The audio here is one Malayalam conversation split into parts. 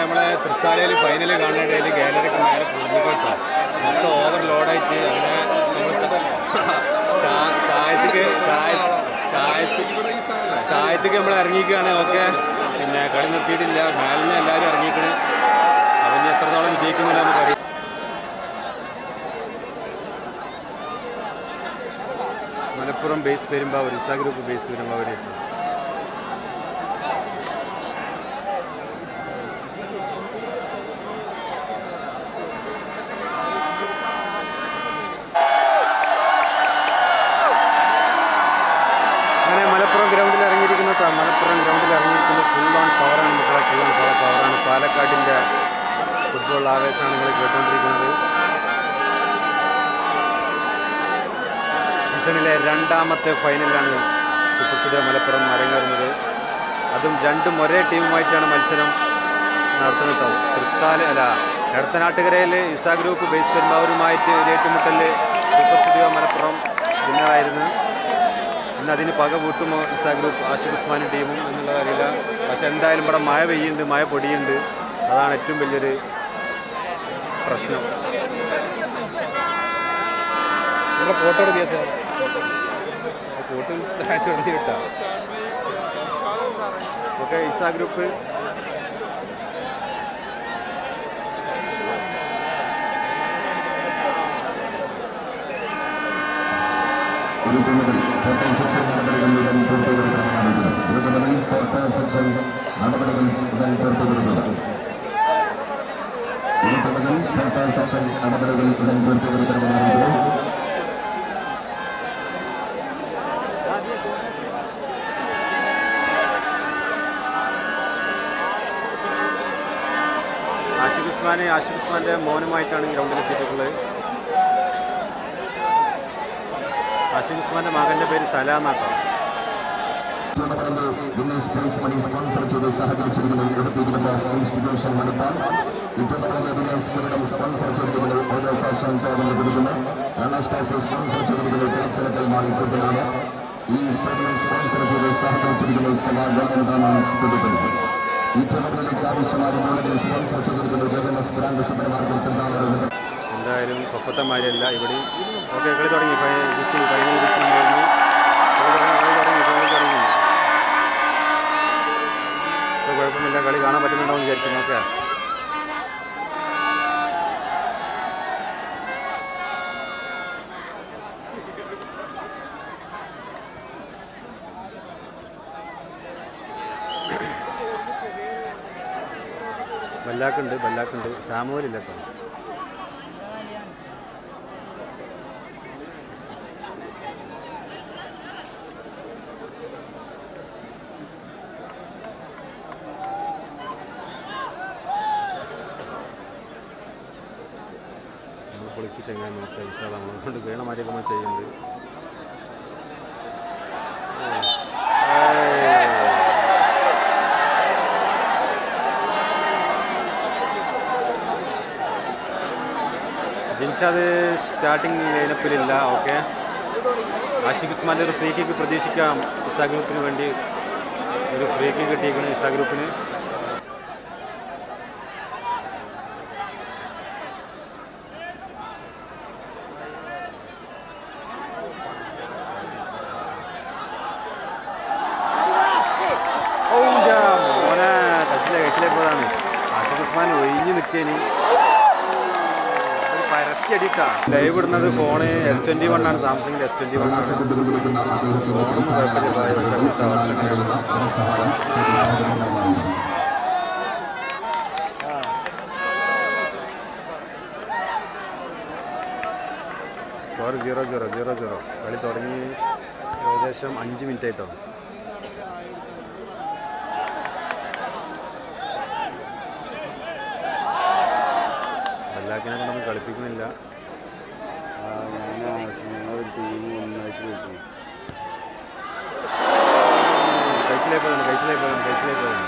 നമ്മളെ തൃത്താലയിൽ ഫൈനൽ കാണേണ്ടതിൽ ഗാലറിക്ക് മേലെ കുടുങ്ങിക്കോട്ടോ മൊത്തം ഓവർലോഡായിട്ട് അങ്ങനെ താഴത്തേക്ക് നമ്മൾ ഇറങ്ങിക്കുകയാണ്. ഓക്കെ, പിന്നെ കളി നിർത്തിയിട്ടില്ല, മേലിൽ നിന്ന് എല്ലാവരും ഇറങ്ങിക്കണ്. അപ്പം ഇനി എത്രത്തോളം വിജയിക്കുന്നില്ല നമുക്കറിയാം. Malappuram base Perumbavoor, Isa group base പെരുമ്പാവൂരേറ്റ്. അങ്ങനെ മലപ്പുറം ഗ്രൗണ്ടിൽ ഇറങ്ങിയിരിക്കുന്ന ഫുൾ ഓൺ പവറാണ് മക്കളെ, ഫുൾ ഓൺ പവറാണ്. പാലക്കാടിൻ്റെ ഫുട്ബോൾ ആവേശമാണ് നിങ്ങൾ കേട്ടുകൊണ്ടിരിക്കുന്നത്. സീസണിലെ രണ്ടാമത്തെ ഫൈനലാണ് സൂപ്പർ സ്റ്റുഡിയോ മലപ്പുറം അരങ്ങേറുന്നത്. അതും രണ്ടും ഒരേ ടീമുമായിട്ടാണ് മത്സരം നടത്തുന്നത് കേട്ടോ. എടത്തനാട്ടുകരയിൽ ഇസാ ഗ്രൂപ്പ് ബേസ് പെരുമ്പാവൂരുമായിട്ട് ഒരു ഏറ്റുമുട്ടലിൽ സൂപ്പർ സ്റ്റുഡിയോ മലപ്പുറം വിന്നറായിരുന്നു. ഇന്ന് അതിന് പക കൂട്ടുമോ ഇസാ ഗ്രൂപ്പ് ആഷിഖ് ഉസ്മാനും ടീമും എന്നുള്ളത് അറിയില്ല. പക്ഷെ എന്തായാലും ഇവിടെ മഴ പെയ്യുന്നുണ്ട്, മഴ പൊടിയുണ്ട്. അതാണ് ഏറ്റവും വലിയൊരു പ്രശ്നം. ഇവിടെ ഫോട്ടോ എടുക്കുക സാർ, ഫോട്ടോ തുടങ്ങി കിട്ടാം. Okay, Isa group photo section നടപടികളുடன் പൂർത്തീകരിക്കണമെന്ന് ആഷിഖ് ഉസ്മാൻ്റെ മോനുമായിട്ടാണ് ഗ്രൗണ്ടിലെത്തിയിട്ടുള്ളത്. ആഷിഖ് ഉസ്മാൻ്റെ മകൻ്റെ പേര് സലാം എന്നാട്ടോ. സ്പോൺസർ ചെയ്ത് സഹകരിച്ചിരിക്കുന്നത് ഇൻസ്റ്റിറ്റ്യൂഷൻ മണിപ്പാൽ. ഈ ടൂർണമെന്റ് സ്പോൺസർ ചെയ്തിരിക്കുന്നത് ഓരോ ഫാഷൻ ടോറിന് കൊടുക്കുന്ന റണ്ണേഴ്സ് സ്പോൺസർ ചെയ്തിരിക്കുന്നത് തിരച്ചിലക്കൽ മാലിക്കുട്ടനാണ്. ഈ സ്റ്റേഡിയം സ്പോൺസർ ചെയ്ത് സഹകരിച്ചിരിക്കുന്നത് സഭാ ഗവൺമെന്റ് പുതുപ്പള്ളി. ഈ ടൂർണമെന്റിലേക്ക് ആവശ്യമായ ഗോളുകൾ സ്പോൺസർ ചെയ്തിരിക്കുന്നത് ജഗമസ് ഗ്രാൻഡ് സൂപ്പർ മാർക്കറ്റ്. എന്തായാലും കൊപ്പത്തമാരിയല്ല ഇവിടെ. ഓക്കെ, കളി തുടങ്ങി. ഫൈനൽ കുഴപ്പമില്ല, കളി കാണാൻ പറ്റുന്നുണ്ടാവും വിചാരിക്കുന്നു. ഓക്കെ, ബല്ലാക്കുണ്ട് സാമൂലില്ല കേട്ടോ. പൊളിക്ക് ചെയ്യാൻ നോക്കാം. ഇൻഷാല്ലാ നമ്മളെ കൊണ്ട് വീണമാരിയൊക്കെ നമ്മൾ ചെയ്യുന്നത്. ജിൻഷാദ് സ്റ്റാർട്ടിങ് ലൈനപ്പിലില്ല. ഓക്കെ, ആഷിഖ് ഉസ്മാൻ്റെ ഒരു ഫ്രീ കിക്ക് പ്രതീക്ഷിക്കാം. ഇസാ ഗ്രൂപ്പിന് വേണ്ടി ഒരു ഫ്രീ കിക്ക് കിട്ടിയിരിക്കണം ഇസാ ഗ്രൂപ്പിന്. മോനെ കഴിച്ചിലേപ്പോഴാണ് ആഷിഖ് ഉസ്മാൻ ഒഴിഞ്ഞ് നിൽക്കേന്. പരത്തിയടിക്കാ ലൈവ് ഇടുന്നത് ഫോണ് S21 ആണ്, സാംസങ്ങിൻ്റെ S21 ആണ്. ഫോണൊന്നും കുഴപ്പമില്ല, പക്ഷേ അങ്ങനത്തെ അവസരങ്ങളാണ്. സ്കോർ 0-0. കളി തുടങ്ങി ഏകദേശം 5 മിനിറ്റ് ആയിട്ടോ. ബല്ലാക്കിനെ കൊണ്ടൊന്നും കളിപ്പിക്കുന്നില്ല. കഴിച്ചിലേക്ക് പോകുന്നു.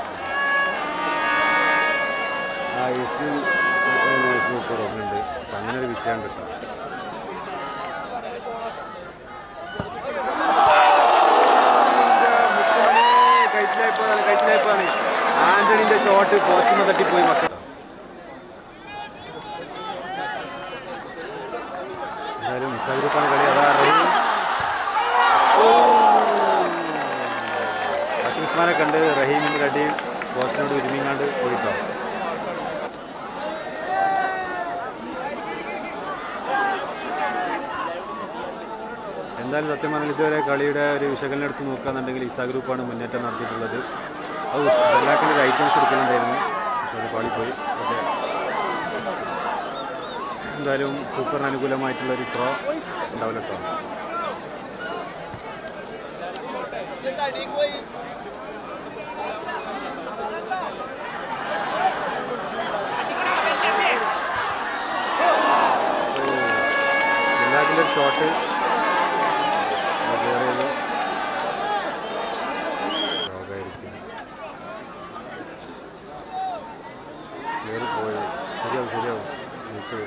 സൂപ്പർ ഉണ്ട്. അപ്പം അങ്ങനെ ഒരു വിഷയം കിട്ടും. ആന്റണിന്റെ ഷോട്ട് പോസ്റ്റിന് തട്ടിപ്പോയി മക്കൾ. എന്തായാലും ഇസാഗ്രൂപ്പാണ് കളി. അതാ റഹീം ഉസ്മാനെ കണ്ട് റഹീമിൻ്റെ അടിയും പോസ്റ്റിനോട് ഒരുമിങ്ങാണ്ട് പോയിട്ടോ. എന്തായാലും സത്യം പറഞ്ഞാൽ ഇതുവരെ കളിയുടെ ഒരു വിശകലനം എടുത്ത് നോക്കുകയാണെന്നുണ്ടെങ്കിൽ ഇസാ ഗ്രൂപ്പാണ് മുന്നേറ്റം നടത്തിയിട്ടുള്ളത്. അത് എല്ലാത്തിനും ഒരു ഐറ്റംസ് എടുക്കലുണ്ടായിരുന്നു, പക്ഷെ അത് പാളിപ്പോയി. ഓക്കെ, എന്തായാലും സൂപ്പറിന് അനുകൂലമായിട്ടുള്ളൊരു ത്രോ ഉണ്ടാവില്ല കേട്ടോ. എല്ലാത്തിൻ്റെ ഒരു ഷോട്ട് പോയി. ശരിയാവും ശരിയാവും ജയിച്ചു.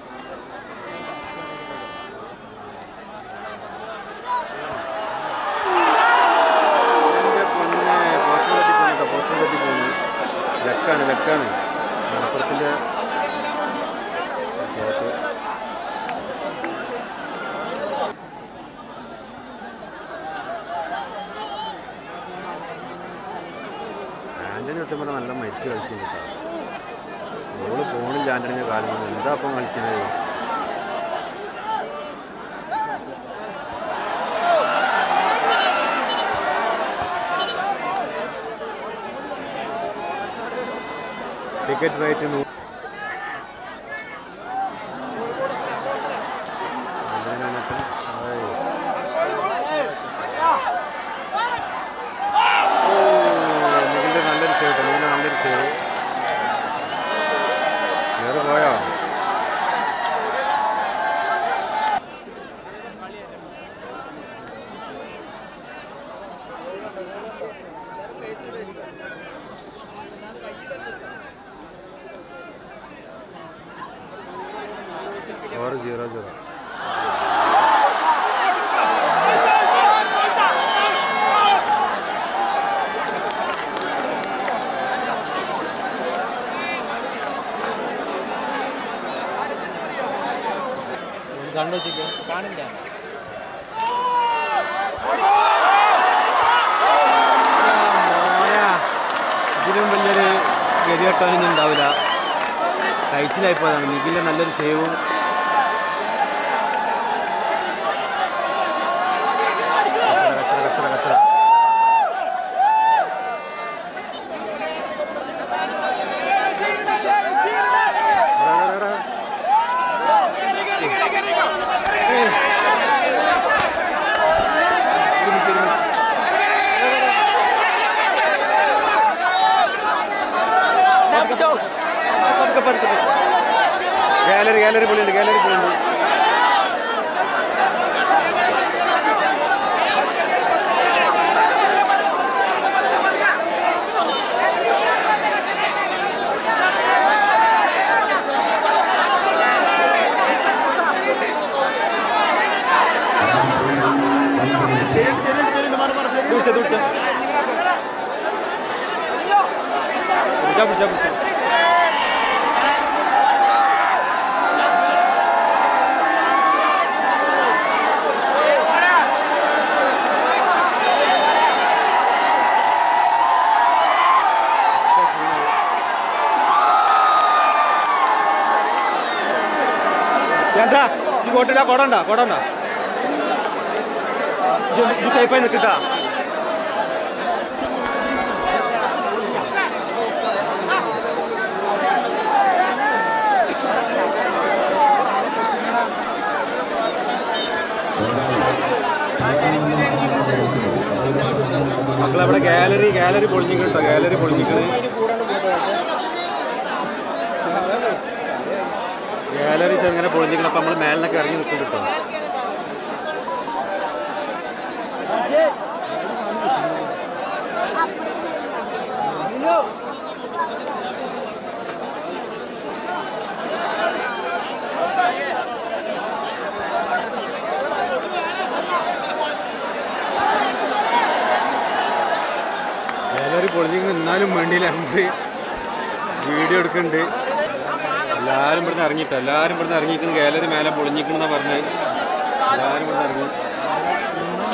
എൻ്റെ പൊന്നെ പോസ്റ്റിനെ പറ്റി പോകുന്നു കേട്ടോ, പോസ്റ്റിനെ പറ്റി പോകുന്നു. ലെക്കാണ് മലപ്പുറത്തിൻ്റെ ഷോട്ട്. ആൻ്റണി സത്യം പറഞ്ഞാൽ നല്ല മരിച്ച് കളിക്കുന്നു കേട്ടോ. ബോള് പോണില്ല ആൻ്റണിൻ്റെ കാലം കൊണ്ട്. എന്താ അപ്പം കളിക്കുന്നത്? ടിക്കറ്റ് റേറ്റ് നല്ലൊരു സേവ്, നല്ലൊരു സേവ്. വേറെ പോയോ? और 0-0. കണ്ടു കാണില്ല. ഇതിലും വലിയൊരു ഗതികെട്ടാനൊന്നും ഉണ്ടാവില്ല. കഴിച്ചിലായിപ്പോയതാണ്. നിഖിലിൻ്റെ നല്ലൊരു സേവും ഗാലറി പൊളിയുണ്ട്. കോട്ടില്ല കൊടണ്ട സേഫായി നിൽക്കിട്ടാ. മക്കളവിടെ ഗാലറി പൊളിഞ്ഞിട്ടോ, ഗാലറി പൊളിഞ്ഞിക്കണ്. ഗാലറി ചെറുങ്ങനെ പൊളിഞ്ഞിക്കണം. അപ്പം നമ്മൾ മേലിനൊക്കെ ഇറങ്ങി നിൽക്കും കിട്ടും. ഗാലറി പൊളിഞ്ഞിക്കണം. എന്നാൽ എന്നാലും വേണ്ടിയില്ല നമ്മൾ വീഡിയോ എടുക്കുന്നുണ്ട്. എല്ലാവരും ഇവിടുന്ന് ഇറങ്ങിയിട്ടോ, എല്ലാവരും ഇവിടുന്ന് ഇറങ്ങിയിരിക്കുന്നു. ഗാലറി മേലെ പൊളിഞ്ഞിരിക്കണമെന്നാണ് പറഞ്ഞത്. എല്ലാവരും ഇവിടുന്ന് ഇറങ്ങി.